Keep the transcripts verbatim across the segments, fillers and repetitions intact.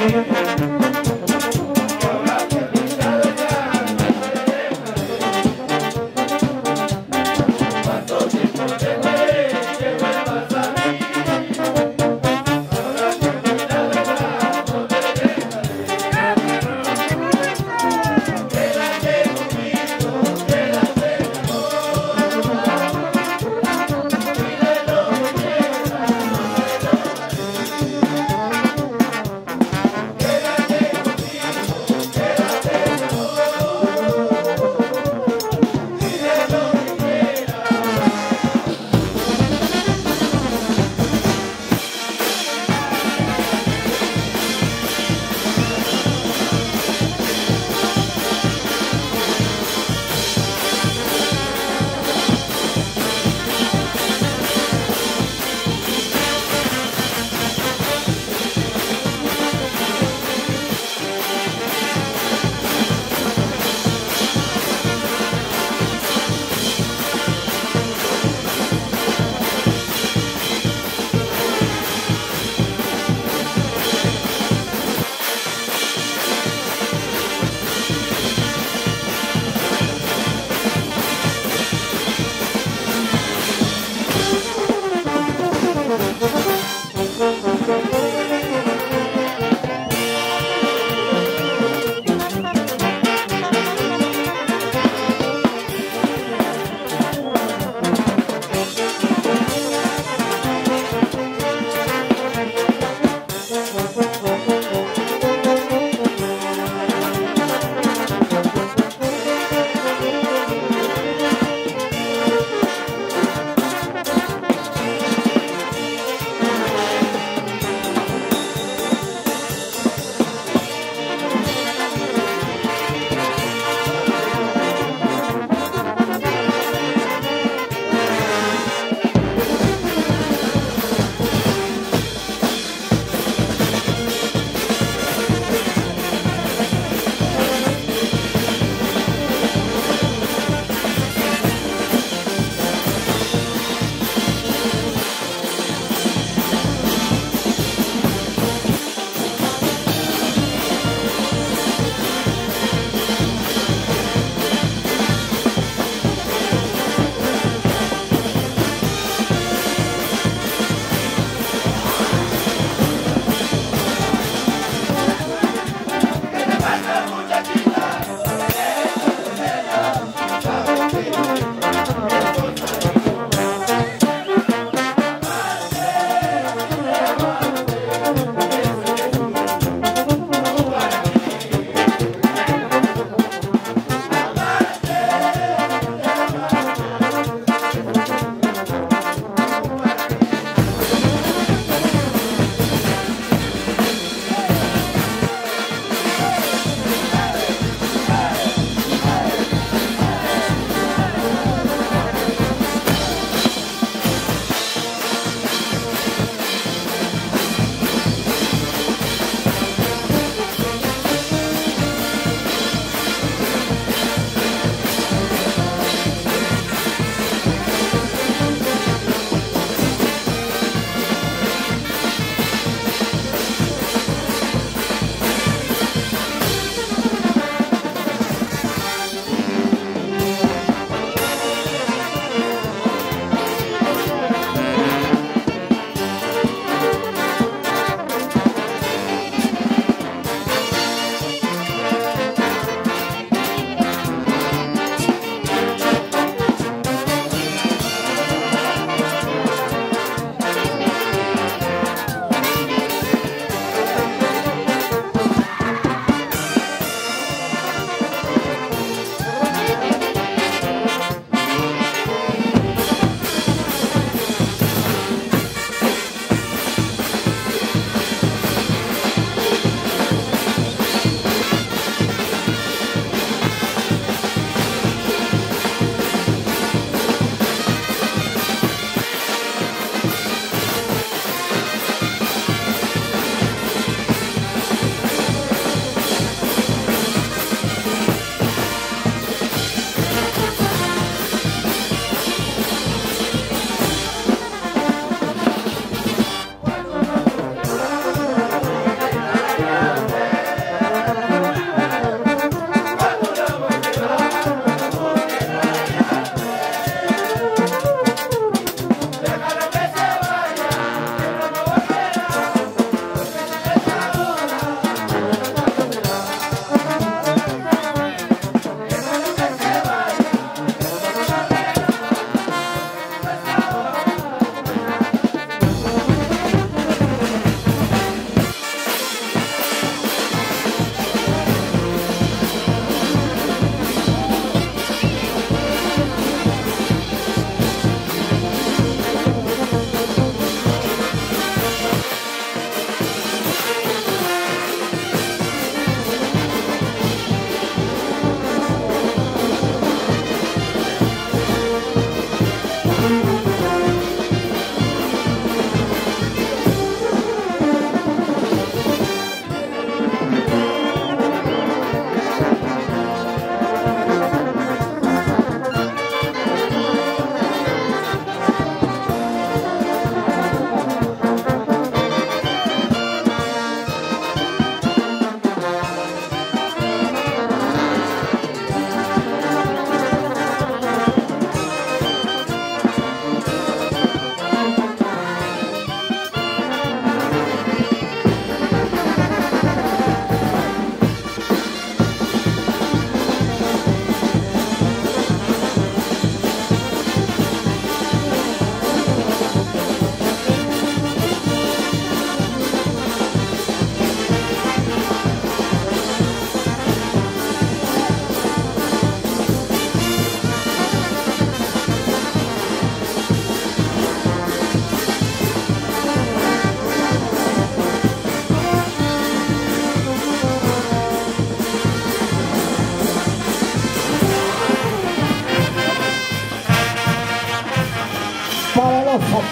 Que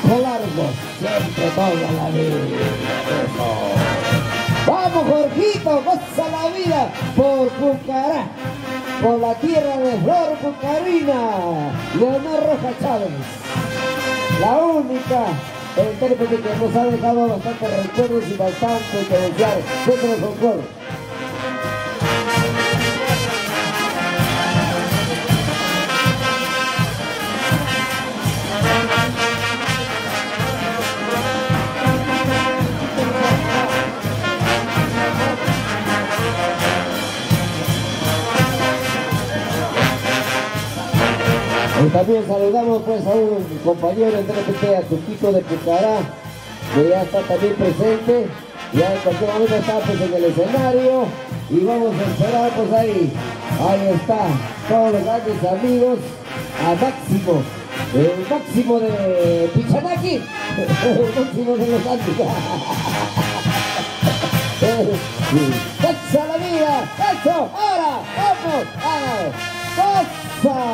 largo, siempre toda la vida. Eso. Vamos, Jorgito, goza la vida por Pucará, por la tierra de Flor Pucarina, Leonor Rojas Chávez, la única intérprete que nos ha dejado bastantes recuerdos y bastante que desear dentro del folclore. Y también saludamos pues a un compañero intérprete, a Tuquito de Pucará, que ya está también presente, ya en cualquier momento está pues en el escenario, y vamos a esperar pues ahí, ahí está, todos los grandes amigos, a Máximo, el Máximo de Pichanaki, el Máximo de los Andes. ¡Goza la vida! ¡Eso! ¡Ahora! ¡Vamos! ¡Vamos! ¡Goza!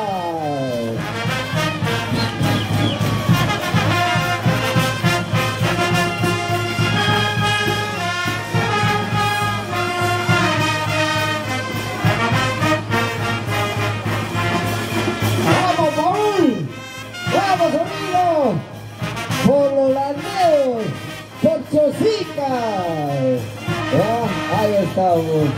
¡Vamos, Paul! ¡Vamos, amigo! ¡Por los landeos! ¡Por Chosica! Ah, ahí estamos.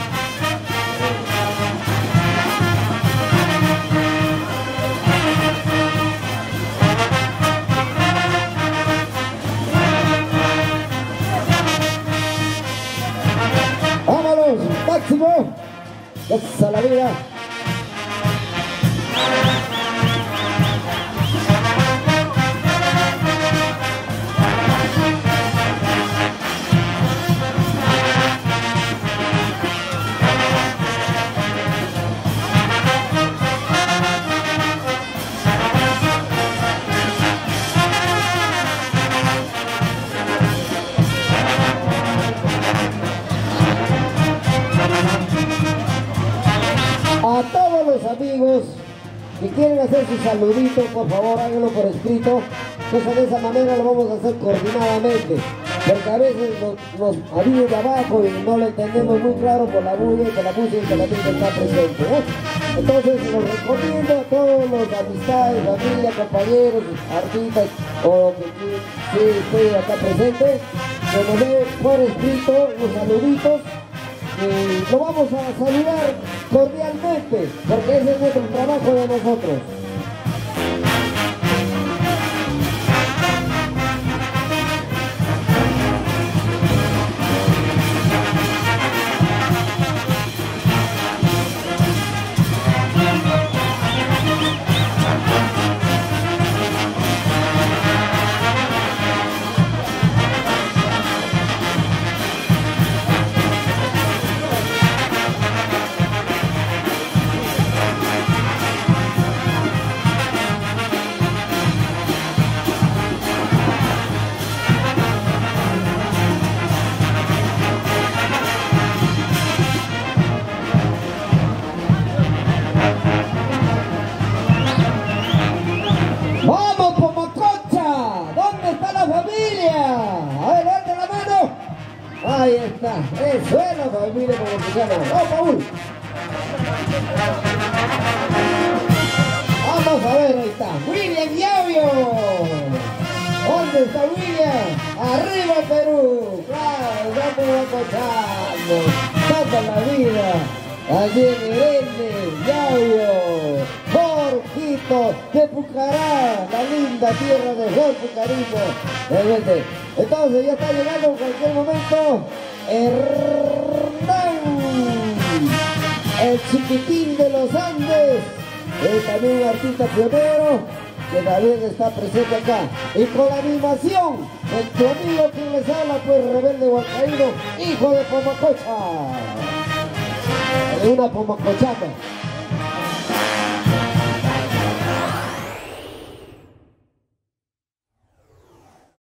¡Vámonos! ¡Máximo! ¡Goza la vida! A todos los amigos que quieren hacer su saludito, por favor háganlo por escrito. Entonces de esa manera lo vamos a hacer coordinadamente, porque a veces nos, nos amigos de abajo y no lo entendemos muy claro por la bulla y por la música que la gente está presente, ¿eh? Entonces los recomiendo a todos los amistades, familia, compañeros, artistas o que sí esté acá presente, que nos den por escrito los saluditos. Y lo vamos a saludar cordialmente, porque ese es nuestro trabajo de nosotros. Ahí está, eso es la familia mexicana. ¡Oh, Paul! Vamos a ver, ahí está, William Llavio. ¿Dónde está William? ¡Arriba Perú! ¡Claro, vamos acochando! ¡Toda la vida! Allí en Irene, Llavio, Jorgito de Pucará, la linda tierra de Flor Pucarino. Realmente. Entonces ya está llegando en cualquier momento Hernán, el chiquitín de los Andes, es también un artista pionero que también está presente acá. Y con la animación, el tu amigo quien les habla, pues Rebelde Huancaíno, hijo de Pomacocha, de una Pomacochata.